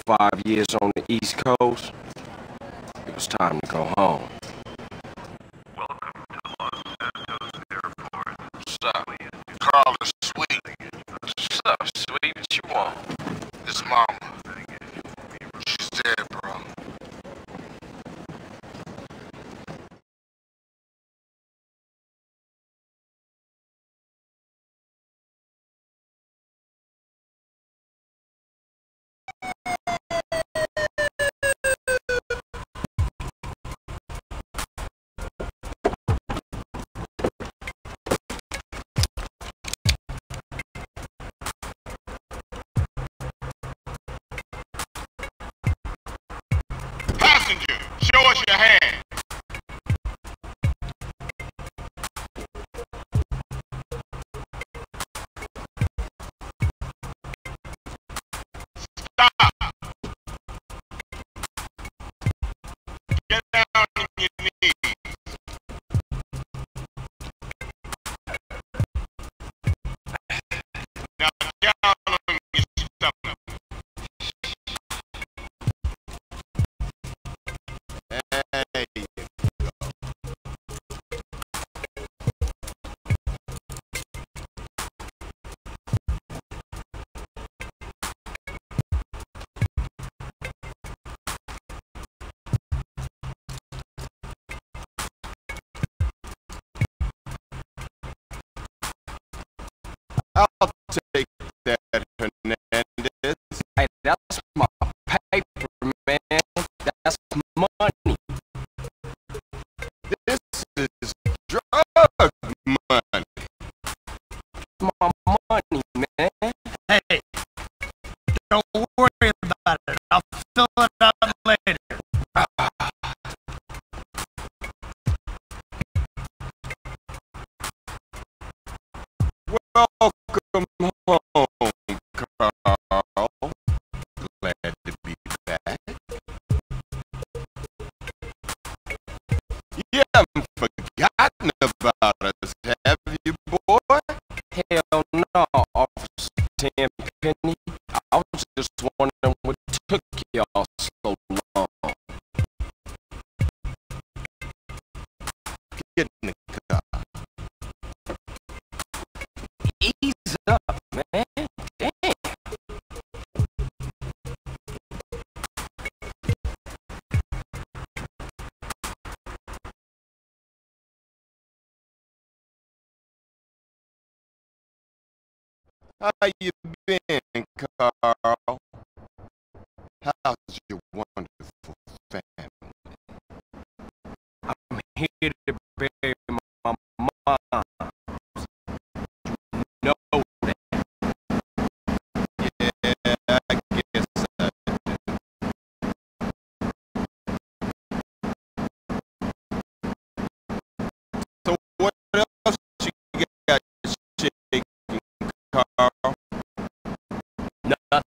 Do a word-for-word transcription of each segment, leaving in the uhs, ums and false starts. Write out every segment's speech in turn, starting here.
five years on the East Coast, it was time to go home. Welcome to Los Santos Airport. What's up? Carl is sweet. What's up, sweet? What you want? His mama. She's dead, bro. Passenger, show us your hand. Stop. Get down on your knees. Now down on your stomach. There you go. I'll take that, Hernandez. Hey, that's my paper, man. That's money. This is drug money. My money, man. Hey, don't worry about it. I'll fill it out later. Welcome home, Carl. Glad to be back. You haven't forgotten about us, have you, boy? Hell no, Officer Tenpenny. I was just wondering what took y'all so long. Get in the car. Ease up, man. Damn. How you been, Carl? How's your wonderful family? I'm here to bury my mom. You know that. Yeah, I guess I do. So what else you got shaking, Carl? Nothing.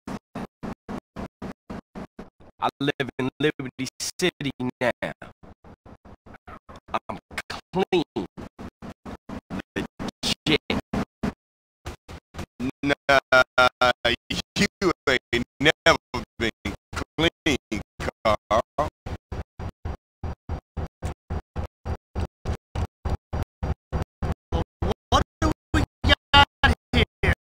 I live in Liberty City now. I'm clean. Legit. Nah, you ain't never been clean, Carl. What do we got here?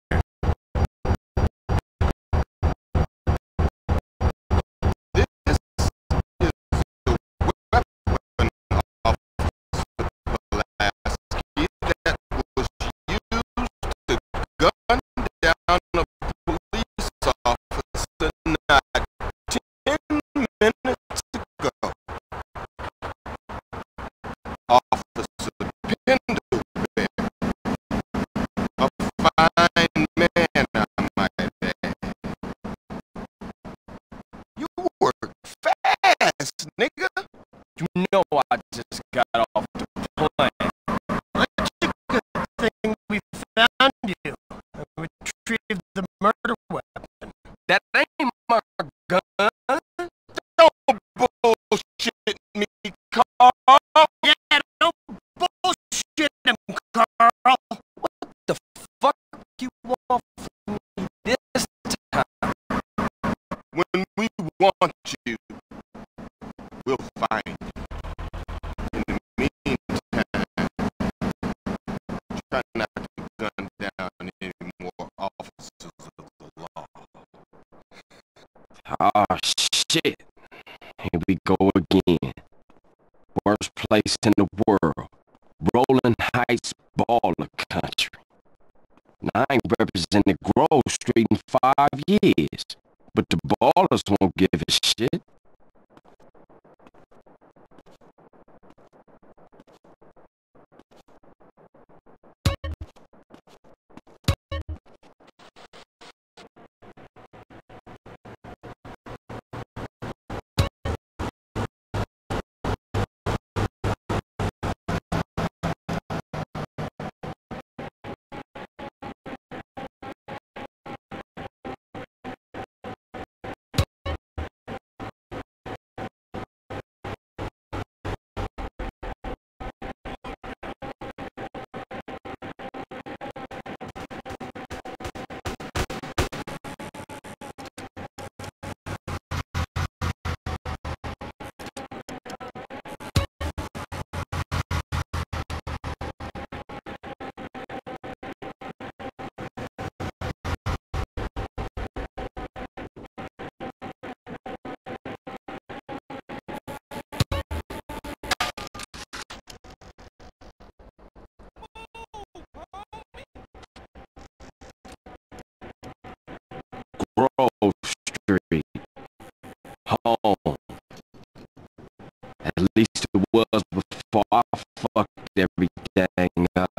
This is the weapon of Pulaski that was used to gun down a police officer not ten minutes ago. Officer Pendleton, a fine man, I might add. You work fast, nigga. You know I just got off the plane. It's a good thing we found you and retrieved the murder weapon. That ain't my gun. Don't bullshit me, Carl. Yeah, don't bullshit him, Carl. What the fuck you want from me this time? When we want you, we'll find you. In the meantime, try not to gun down any more officers of the law. Oh, shit. Here we go again. Worst place in the world. Rolling Heights baller country. Now, I ain't represented Grove Street in five years, but the ballers won't give a shit. Grove Street, home. At least it was before I fucked everything up.